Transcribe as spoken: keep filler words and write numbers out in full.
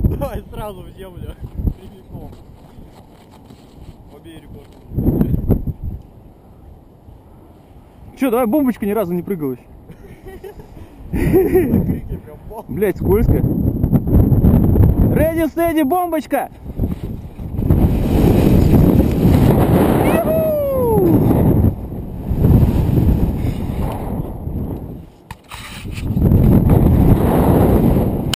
Давай сразу в землю. Прямиком. Побей рекорд. Че, давай бомбочку ни разу не прыгал еще. Блять, скользко. Ready, steady, бомбочка!